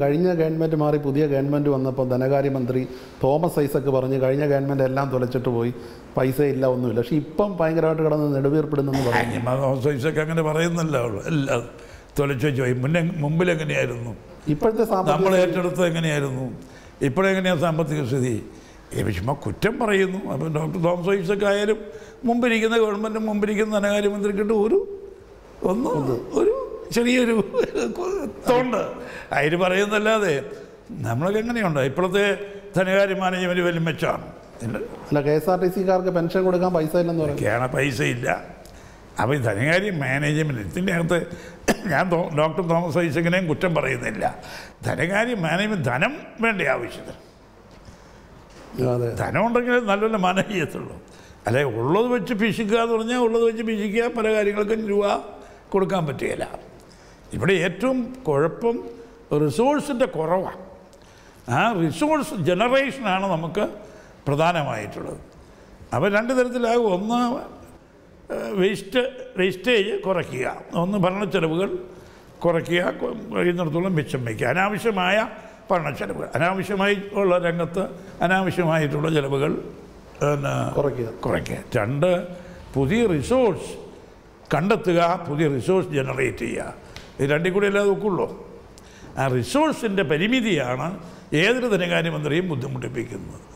കഴിഞ്ഞ ഗവൺമെൻറ് മാറി പുതിയ ഗവൺമെൻറ് വന്നപ്പോൾ ധനകാര്യമന്ത്രി തോമസ് ഐസക് പറഞ്ഞ് കഴിഞ്ഞ ഗവൺമെൻറ് എല്ലാം തുലച്ചിട്ട് പോയി, പൈസ ഇല്ല, ഒന്നുമില്ല. പക്ഷേ ഇപ്പം ഭയങ്കരമായിട്ട് കിടന്ന് നെടുവീർപ്പിടുന്നെന്ന് പറഞ്ഞു. തോമസ് ഐസക് അങ്ങനെ പറയുന്നില്ല. എല്ലാം തുലച്ചു പോയി. മുമ്പിലെങ്ങനെയായിരുന്നു? ഇപ്പോഴത്തെ നമ്മൾ ഏറ്റെടുത്തത് എങ്ങനെയായിരുന്നു? ഇപ്പോഴെങ്ങനെയാണ് സാമ്പത്തിക സ്ഥിതി? ചുമ്മാ കുറ്റം പറയുന്നു. അപ്പം ഡോക്ടർ തോമസ് ഐസക് ആയാലും മുമ്പിരിക്കുന്ന ഗവൺമെൻറ്റും മുമ്പിരിക്കുന്ന ധനകാര്യമന്ത്രിക്കിട്ട് ഒരു ചെറിയൊരു തോണ്ട് അതിന് പറയുന്നല്ലാതെ നമ്മളൊക്കെ എങ്ങനെയുണ്ട്? ഇപ്പോഴത്തെ ധനകാര്യ മാനേജ്മെൻറ്റ് വലിയ മെച്ചമാണ്. അല്ല, KSRTCക്കാർക്ക് പെൻഷൻ കൊടുക്കാൻ പൈസ ഇല്ലെന്ന് പറയുകയാണ്. പൈസ ഇല്ല. അപ്പോൾ ഈ ധനകാര്യ മാനേജ്മെൻറ്റ് ഇതിൻ്റെ അകത്ത് ഞാൻ ഡോക്ടർ തോമസ് ഐസക്കിനെയും കുറ്റം പറയുന്നില്ല. ധനകാര്യ മാനേജ്മെൻറ്റ് ധനം വേണ്ട ആവശ്യത്തിന്. ധനം ഉണ്ടെങ്കിൽ നല്ലപോലെ മാനേജ് ചെയ്യത്തുള്ളൂ. അല്ലെ ഉള്ളത് വെച്ച് പിശിക്കുക എന്ന് പറഞ്ഞാൽ ഉള്ളത് വെച്ച് പിശിക്കുക, പല കാര്യങ്ങൾക്കും രൂപ കൊടുക്കാൻ പറ്റുകയില്ല. ഇവിടെ ഏറ്റവും കുഴപ്പം റിസോഴ്സിൻ്റെ കുറവാണ്. ആ റിസോഴ്സ് ജനറേഷനാണ് നമുക്ക് പ്രധാനമായിട്ടുള്ളത്. അപ്പോൾ രണ്ട് തരത്തിലാകും. ഒന്ന് വേസ്റ്റേജ് കുറയ്ക്കുക, ഒന്ന് ഭരണച്ചെലവുകൾ കുറയ്ക്കുക, കഴിയുന്നിടത്തോളം മിച്ചം വയ്ക്കുക. അനാവശ്യമായ ഭരണച്ചെലവുകൾ, അനാവശ്യമായി ഉള്ള രംഗത്ത് അനാവശ്യമായിട്ടുള്ള ചിലവുകൾ കുറയ്ക്കുക. രണ്ട്, പുതിയ റിസോഴ്സ് കണ്ടെത്തുക, പുതിയ റിസോഴ്സ് ജനറേറ്റ് ചെയ്യുക. ഇത് രണ്ടിൽ കൂടെ അല്ലാതെ നോക്കുള്ളൂ. ആ റിസോഴ്സിൻ്റെ പരിമിതിയാണ് ഏതൊരു ധനകാര്യമന്ത്രിയും ബുദ്ധിമുട്ടിപ്പിക്കുന്നത്.